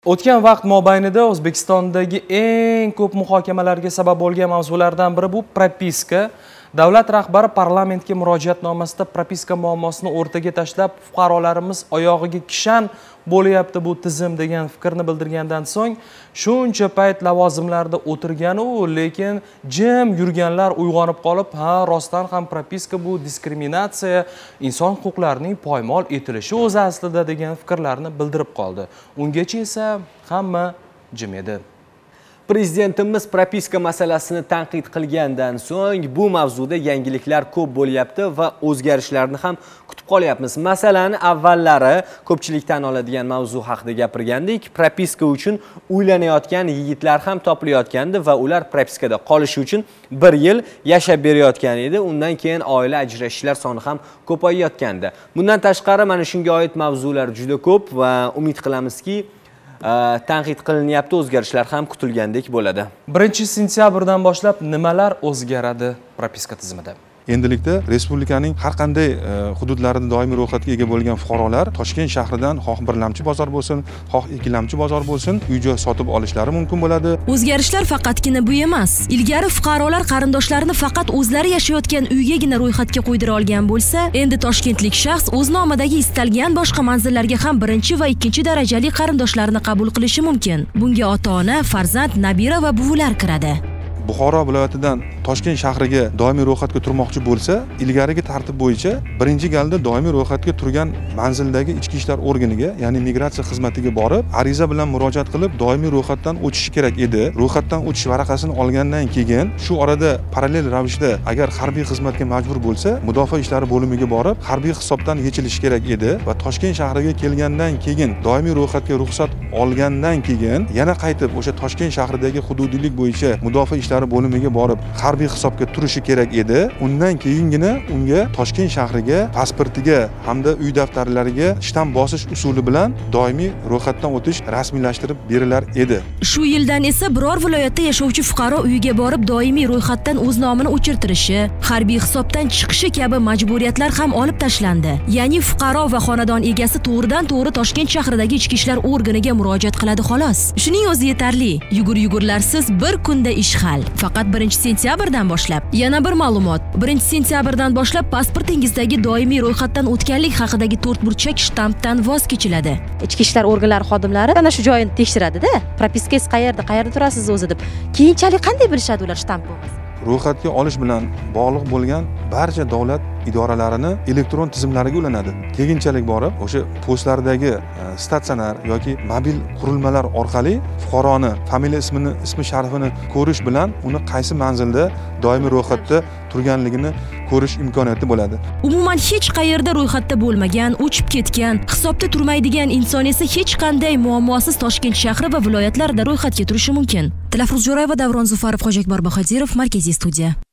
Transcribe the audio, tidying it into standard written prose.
O'tgan vaqt mobaynida O'zbekistondagi eng ko'p muhokamalarga sabab bo'lgan mavzulardan biri bu propiska. Davlat rahbari parlamentga murojaatnomasida propiska muammosini o'rtaga tashlab, fuqarolarimiz oyog'iga kishan bo'lyapti bu tizim degan fikrni bildirgandan so'ng, shuncha payt lavozimlarda o'tirgan lekin jim yurganlar uyg'onib qolib, ha, rostdan ham propiska bu diskriminatsiya, inson huquqlarining poymol etilishi o'zi aslida degan fikrlarni bildirib qoldi. Ungacha esa hamma jim edi. Prezidentimiz propiska masalasini tanqid qilgandan so'ng bu mavzuda yangiliklar ko'p bo'lyapti va o'zgarishlarni ham kutib qolyapmiz. Masalan, avvallari ko'pchilik tan oladigan mavzu haqida gapirgandik. Propiska uchun uylanayotgan yigitlar ham topilayotgandi va ular propiskada qolishi uchun 1 yil yashab berayotgan edi. Undan keyin oila ajrashishlar soni ham ko'payayotgandi. Bundan tashqari mana shunga oid mavzular juda ko'p va umid qilamizki, tanqid qilinyapti, o'zgarishlar ham kutilgandek bo'ladi. 1-sentyabrdan boshlab nimalar o'zgaradi propiska tizimida? Endilikda respublikaning har qanday hududlarida doimiy ro'yxatga ega bo'lgan fuqarolar Toshkent shahridan xoh birlamchi bozor bo'lsin, xoh ikkilamchi bozor bo'lsin, uy-joy sotib olishlari mumkin bo'ladi. O'zgarishlar faqatgina bu emas. Ilgari fuqarolar qarindoshlarini faqat o'zlari yashayotgan uygagina ro'yxatga qo'ydira olgan bo'lsa, endi toshkentlik shaxs o'z nomidagi istalgan boshqa manzillarga ham 1 va 2 darajali qarindoshlarini qabul qilishi mumkin. Bunga ota-ona, farzand, nabira va buvilar kiradi. Buxoro viloyatidan Toshkent shahriga doimiy ro'yxatga turmoqchi bo'lsa, ilgarigi tartib bo'yicha birinchi galda doimiy ro'yxatga turgan manzildagi ichki ishlar organiga, ya'ni migratsiya xizmatiga borib, ariza bilan murojaat qilib, doimiy ro'yxatdan o'tishi kerak edi. Ro'yxatdan o'tish varaqasini olgandan keyin, shu orada parallel ravishda agar harbiy xizmatga majbur bo'lsa, mudofaa ishlari bo'limiga borib, harbiy hisobdan yechilishi kerak edi va Toshkent shahriga kelgandan keyin, doimiy ro'yxatga ruxsat olgandan keyin yana qaytib o'sha Toshkent shahridagi hududiylik bo'yicha mudofaa ishlari bo'limiga borib harbiy hisobga turishi kerak edi. Undan keyingina unga Toshkent shahriga, pasportiga hamda uy daftarlariga shtamp bosish usuli bilan doimiy ro'yxatdan o'tish rasmiylashtirib berilar edi. Shu yildan esa biror viloyatda yashovchi fuqaro uyiga borib doimiy ro'yxatdan o'z nomini o'chirtirishi, harbiy hisobdan chiqishi kabi majburiyatlar ham olib tashlandi. Ya'ni fuqaro va xonadon egasi to'g'ridan-to'g'ri Toshkent shahridagi ichki ishlar organiga murojaat qiladi xolos. Shuning o'zi yetarli. Yugur-yugurlarsiz bir kunda ish hal. Faqat 1-sentyabrdan boshlab. Yana bir ma'lumot. 1-sentyabrdan boshlab pasportingizdagi doimiy ro'yxatdan o'tganlik haqidagi 4 burchak shtampdan voz kechiladi. Ichki ishlar organlari xodimlari ana shu joyini tekshiradi-da. Propiskangiz qayerda turasiz o'zi deb. Keyinchalik qanday bilishadi ular shtamp bo'lmasa? Ro'yxatga olish bilan bog'liq bo'lgan barcha davlat idoralarini elektron tizimlariga ulanadi. Keyinchalik borib, o'sha postlardagi statsionar yoki mobil qurilmalar orqali fuqaroni familiya ismi sharifini ko'rish bilan uni qaysi manzilda doimiy ro'yxatda turganligini ko'rish imkoniyati bo'ladi. Umuman hech qayerda ro'yxatda bo'lmagan, o'chib ketgan, hisobda turmaydigan inson esa hech qanday muammosiz Toshkent shahri va viloyatlarida ro'yxatga turishi mumkin. Tilafruz Jo'rayeva, Davron Zufarov, Xo'jakbar Bahodirov, Markaziy studiya.